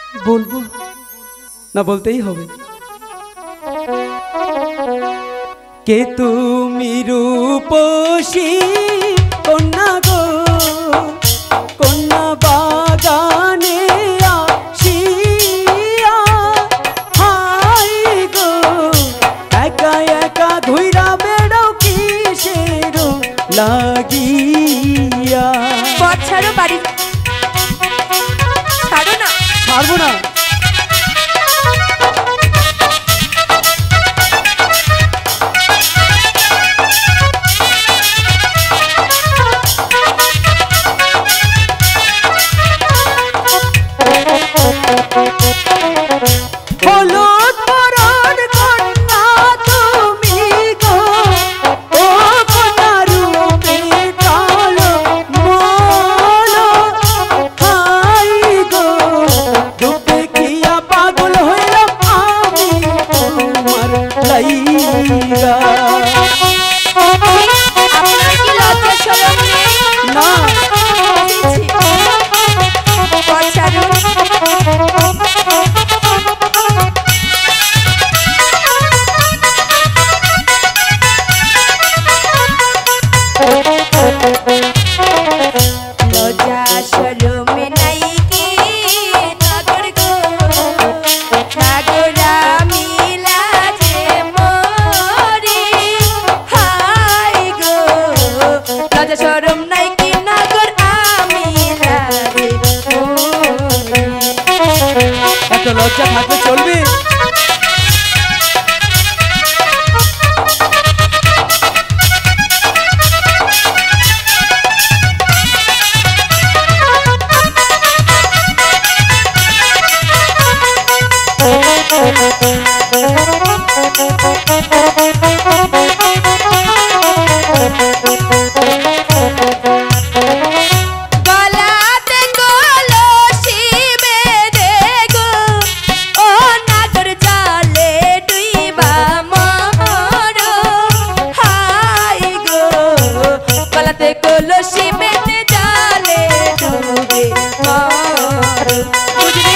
বলবো না বলতেই হবে। কে তুমি রূপসী কন্যা গো, কন্যা বাগানে আসিয়া হাই গো, একা একা ঘুইরা বেড়াও কিসের লাগিয়া। পথ ছাড়ো, বাড়ি ছাড়ো না। ছাড়বো না। হলুদ পরার কন্যা তুমি গো, ও কন্যা রূপে কালো মলো হাই গো, রূপ দেখিয়া পাগল হইলাম আমি তোমার লাইগা। আপনার কি লজ্জা শরম নেই? না পথ ছাড়ো। লজ্জা শরম নাই কি নগর গো, সাগরা মিলা যে মরি হাই গো, লজ্জা শরম নাই কি নগর আমি লাগে মরি। এত লজ্জা থাকলে চলবে? গলাতে কলসি বেঁধে গো, ও নাগর জালে ডুইবা মরো হাই গো, গলাতে কলসি বেঁধে জালে ডুবে মরো। বুঝলে?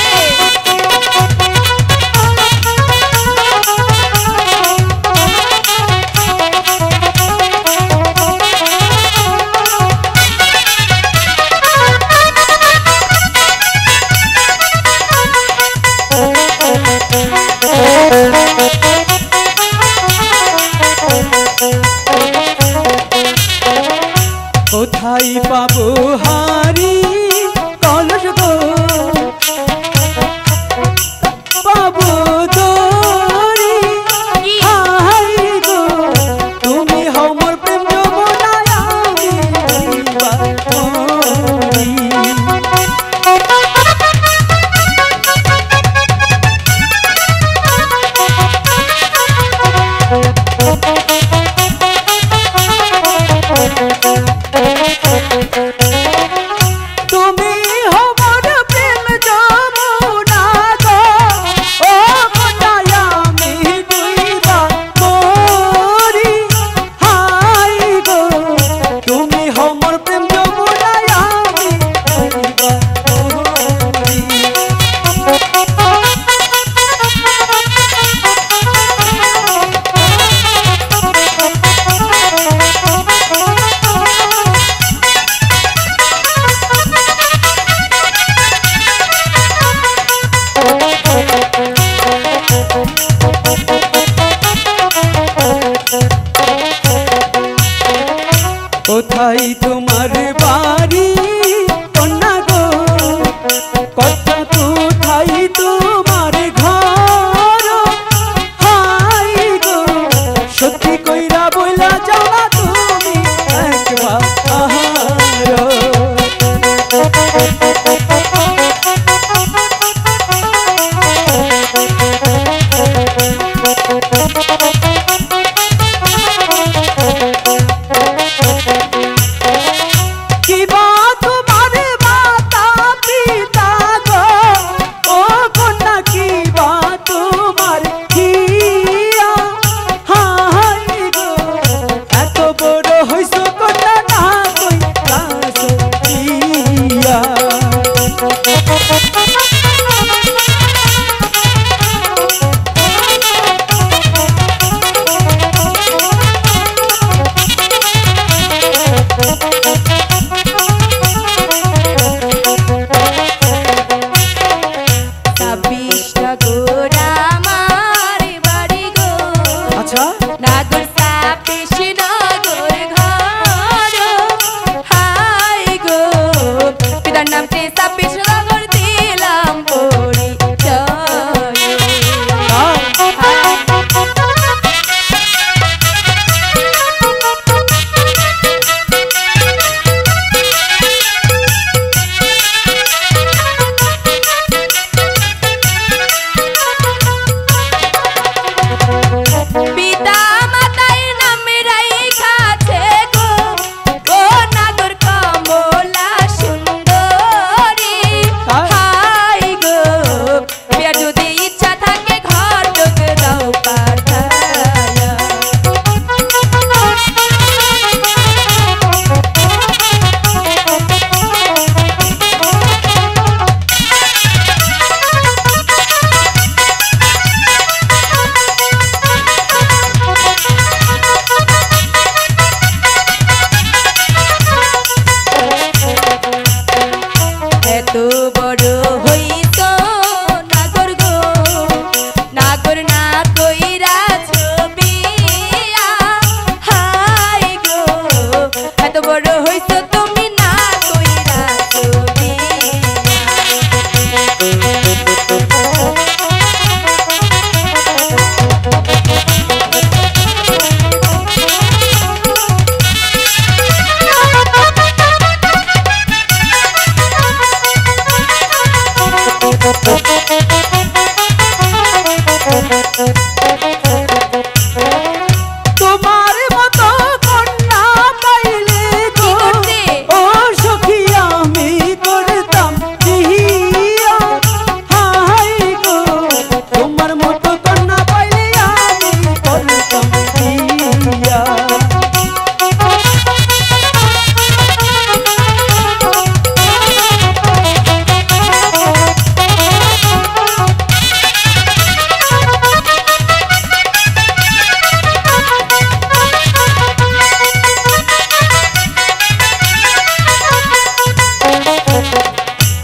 করো